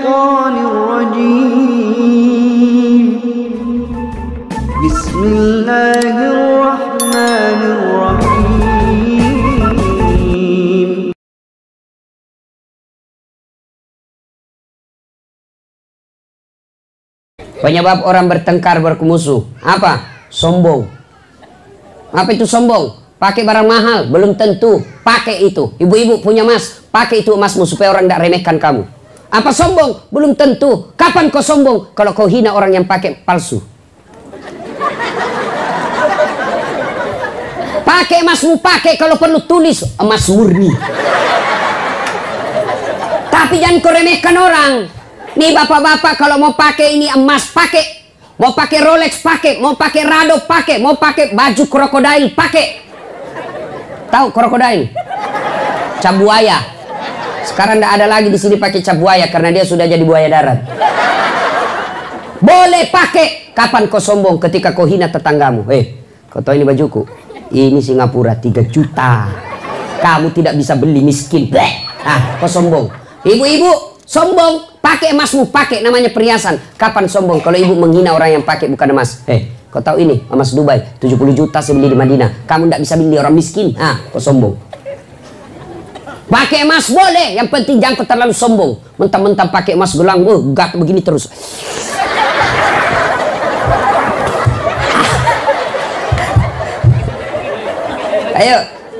الشيطان الرجيم. بسم الله الرحمن الرحيم. Penyebab orang bertengkar bermusuh apa? Sombong. Apa itu sombong? Pakai barang mahal belum tentu pakai itu. Ibu-ibu punya emas, pakai itu emasmu supaya orang tidak remehkan kamu. Apa sombong? Belum tentu. Kapan kau sombong? Kalau kau hina orang yang pakai palsu. Pakai emasmu, pakai kalau perlu tulis emas murni. Tapi jangan kau remehkan orang. Nih bapak-bapak kalau mau pakai ini emas pakai, mau pakai Rolex pakai, mau pakai Rado pakai, mau pakai baju krokodil pakai. Tahu krokodil? Cap buaya. Sekarang tidak ada lagi di sini pakai cap buaya karena dia sudah jadi buaya darat. Boleh pakai. Kapan kau sombong? Ketika kau hina tetanggamu. Kau tahu ini bajuku? Ini Singapura 3 juta. Kamu tidak bisa beli, miskin. Kau sombong. Ibu-ibu sombong, pakai emasmu, pakai namanya perhiasan. Kapan sombong? Kalau ibu menghina orang yang pakai bukan emas. Kau tahu ini emas Dubai 70 juta saya beli di Madinah. Kamu tidak bisa beli, orang miskin. Kau sombong. Pakai emas boleh, yang penting jangan kau terlalu sombong. Mentang-mentang pakai emas gelang, gak begini terus. Ayo.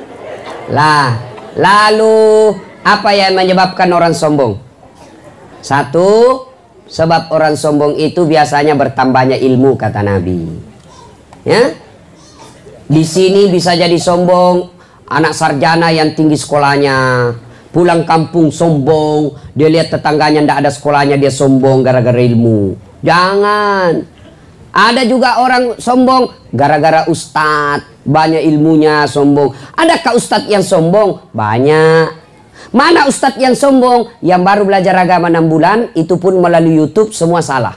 Lalu apa yang menyebabkan orang sombong? Satu, sebab orang sombong itu biasanya bertambahnya ilmu, kata Nabi. Ya, di sini bisa jadi sombong anak sarjana yang tinggi sekolahnya, pulang kampung sombong, dia lihat tetangganya ndak ada sekolahnya, dia sombong gara-gara ilmu. Jangan. Ada juga orang sombong gara-gara ustadz, banyak ilmunya sombong. Adakah ustadz yang sombong? Banyak. Mana ustadz yang sombong? Yang baru belajar agama 6 bulan, itu pun melalui YouTube, semua salah.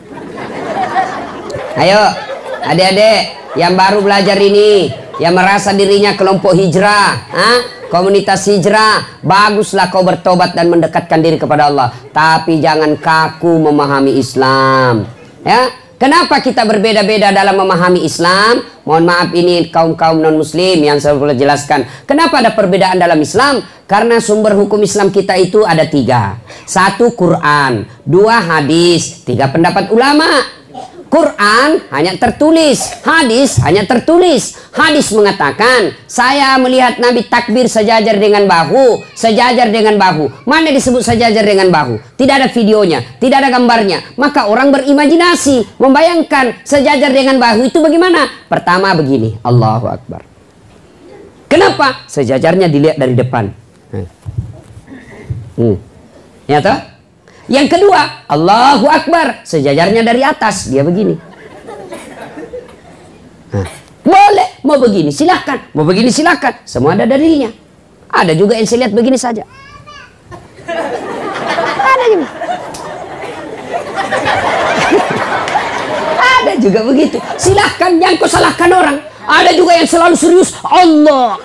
Ayo, adik-adik yang baru belajar ini, yang merasa dirinya kelompok hijrah, komunitas hijrah, baguslah kau bertobat dan mendekatkan diri kepada Allah. Tapi jangan kaku memahami Islam. Ya, kenapa kita berbeda-beda dalam memahami Islam? Mohon maaf ini kaum-kaum non-muslim yang saya boleh jelaskan. Kenapa ada perbedaan dalam Islam? Karena sumber hukum Islam kita itu ada 3. 1 Quran, 2 hadis, 3 pendapat ulama. Quran hanya tertulis, hadis hanya tertulis. Hadis mengatakan, saya melihat Nabi takbir sejajar dengan bahu, sejajar dengan bahu. Mana disebut sejajar dengan bahu? Tidak ada videonya, tidak ada gambarnya. Maka orang berimajinasi, membayangkan sejajar dengan bahu itu bagaimana? Pertama begini, Allahu Akbar. Kenapa? Sejajarnya dilihat dari depan. Ya toh? Yang kedua, Allahu Akbar, sejajarnya dari atas, dia begini. Boleh, mau begini silahkan, mau begini silahkan, semua ada dalilnya. Ada juga yang saya lihat begini saja. Ada juga. Ada juga begitu. Silahkan, jangan kau salahkan orang. Ada juga yang selalu serius, Allah.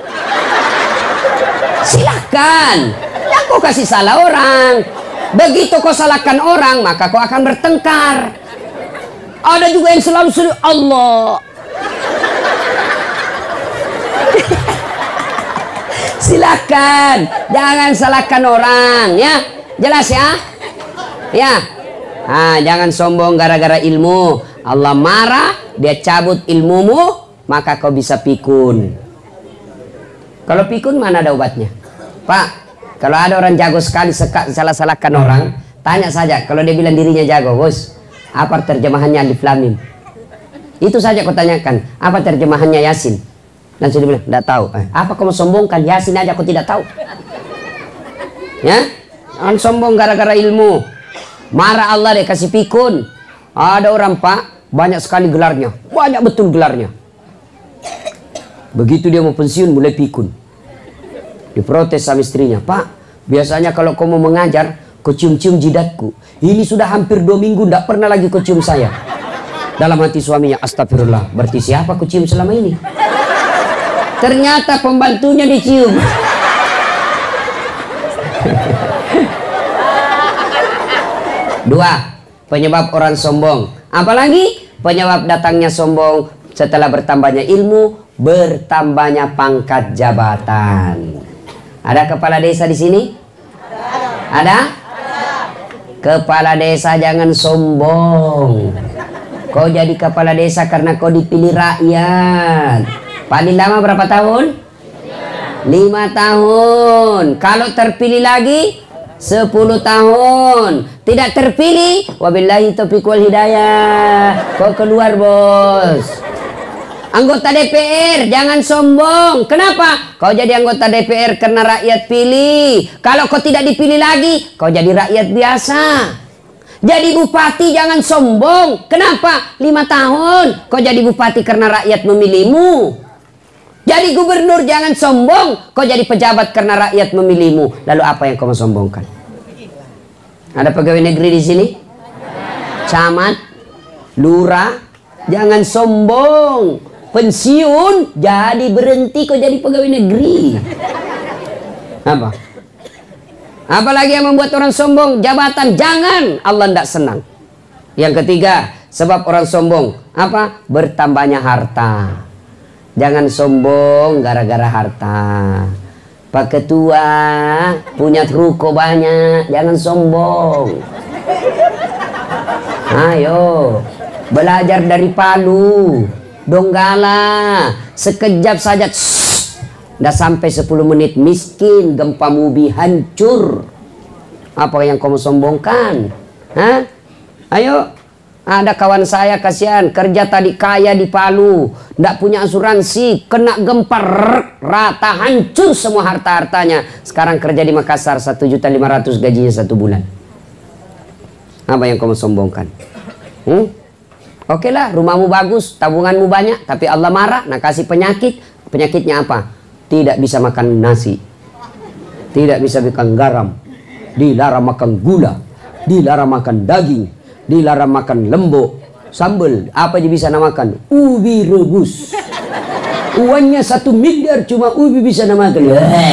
Silahkan, jangan kau kasih salah orang. Begitu kau salahkan orang, maka kau akan bertengkar. Ada juga yang selalu serius, Allah. Silakan, jangan salahkan orang, ya. Jelas ya? Ya. Jangan sombong gara-gara ilmu. Allah marah, dia cabut ilmumu, maka kau bisa pikun. Kalau pikun mana ada obatnya? Pak, kalau ada orang jago sekali salah-salahkan orang, tanya saja. Kalau dia bilang dirinya jago, bos, apa terjemahannya Alif Lam Mim? Itu saja kau tanyakan. Apa terjemahannya Yasin? Dan sudah bilang, tidak tahu. Apa kau mau sombongkan? Yasin aja kau tidak tahu. Ya, jangan sombong gara-gara ilmu. Marah Allah, dia kasih pikun. Ada orang pak, banyak sekali gelarnya, banyak betul gelarnya. Begitu dia mau pensiun, mulai pikun. Diprotes sama istrinya, Pak, biasanya kalau kau mau mengajar, kau cium-cium jidatku. Ini sudah hampir 2 minggu, tidak pernah lagi kau cium saya. Dalam hati suaminya, astagfirullah, berarti siapa kau cium selama ini? Ternyata pembantunya dicium. Dua, penyebab orang sombong. Apalagi penyebab datangnya sombong setelah bertambahnya ilmu, bertambahnya pangkat jabatan. Ada kepala desa di sini? Ada? Kepala desa jangan sombong. Kau jadi kepala desa karena kau dipilih rakyat. Paling lama berapa tahun? 5 tahun. Kalau terpilih lagi 10 tahun. Tidak terpilih, wabillahi taufiq wal hidayah. Kau keluar, bos. Anggota DPR jangan sombong. Kenapa? Kau jadi anggota DPR karena rakyat pilih. Kalau kau tidak dipilih lagi, kau jadi rakyat biasa. Jadi bupati jangan sombong. Kenapa? 5 tahun. Kau jadi bupati karena rakyat memilihmu. Jadi gubernur jangan sombong. Kau jadi pejabat karena rakyat memilihmu. Lalu apa yang kau mau sombongkan? Ada pegawai negeri di sini? Camat, lurah, jangan sombong. Pensiun jadi berhenti kau jadi pegawai negeri. Apa? Apalagi yang membuat orang sombong? Jabatan, jangan. Allah tidak senang. Yang ketiga, sebab orang sombong apa? Bertambahnya harta. Jangan sombong gara-gara harta. Pak Ketua punya ruko banyak, jangan sombong. Ayo belajar dari Palu, Donggala, sekejap saja udah sampai 10 menit miskin, gempa bumi hancur. Apa yang kamu sombongkan? Hah? Ayo. Ada kawan saya kasihan kerja tadi kaya di Palu, ndak punya asuransi, kena gempa rata, hancur semua harta-hartanya. Sekarang kerja di Makassar 1.500.000 gajinya 1 bulan. Apa yang kamu sombongkan? Oke lah, rumahmu bagus, tabunganmu banyak, tapi Allah marah, nah kasih penyakit. Penyakitnya apa? Tidak bisa makan nasi, tidak bisa makan garam, dilarang makan gula, dilarang makan daging, dilarang makan lembok, sambal, apa aja bisa namakan? Ubi rebus. Uangnya 1 miliar cuma ubi bisa namakan.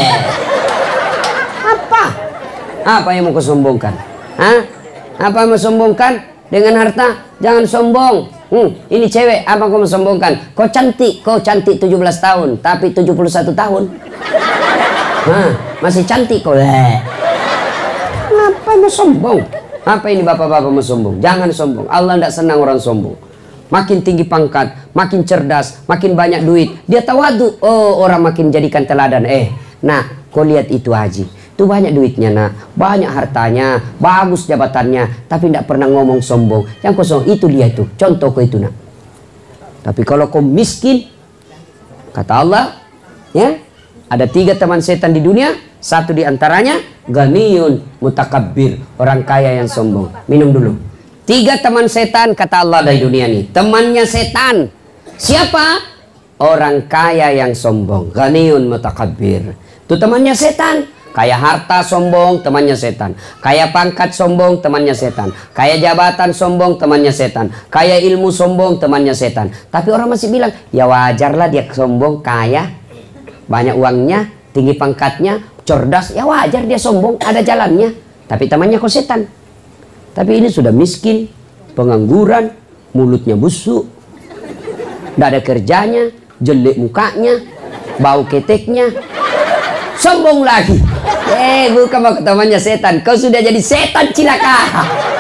Apa? Apa yang mau kau sombongkan? Hah? Apa yang mau sombongkan dengan harta? Jangan sombong. Ini cewek, apa kau mau sombongkan? Kau cantik 17 tahun, tapi 71 tahun. Masih cantik kau. Kenapa mau sombong? Apa ini bapak-bapak mau sombong? Jangan sombong. Allah tidak senang orang sombong. Makin tinggi pangkat, makin cerdas, makin banyak duit, dia tawadu. Oh, orang makin jadikan teladan. Nah, kau lihat itu Haji. Itu banyak duitnya, nak. Banyak hartanya, bagus jabatannya, tapi tidak pernah ngomong sombong. Yang kau sombong, itu dia itu. Contoh kau itu, nak. Tapi kalau kau miskin, kata Allah, ya, ada 3 teman setan di dunia. Satu di antaranya ganiyun mutakabbir, orang kaya yang sombong. Minum dulu. 3 teman setan kata Allah dari dunia ini. Temannya setan. Siapa? Orang kaya yang sombong. Ganiyun mutakabbir. Itu temannya setan. Kaya harta sombong, temannya setan. Kaya pangkat sombong, temannya setan. Kaya jabatan sombong, temannya setan. Kaya ilmu sombong, temannya setan. Tapi orang masih bilang, ya wajarlah dia sombong, kaya, banyak uangnya, tinggi pangkatnya, cerdas, ya wajar dia sombong, ada jalannya. Tapi temannya kok setan. Tapi ini sudah miskin, pengangguran, mulutnya busuk, tidak ada kerjanya, jelek mukanya, bau keteknya, sombong lagi. Bukan temannya setan, kau sudah jadi setan cilaka.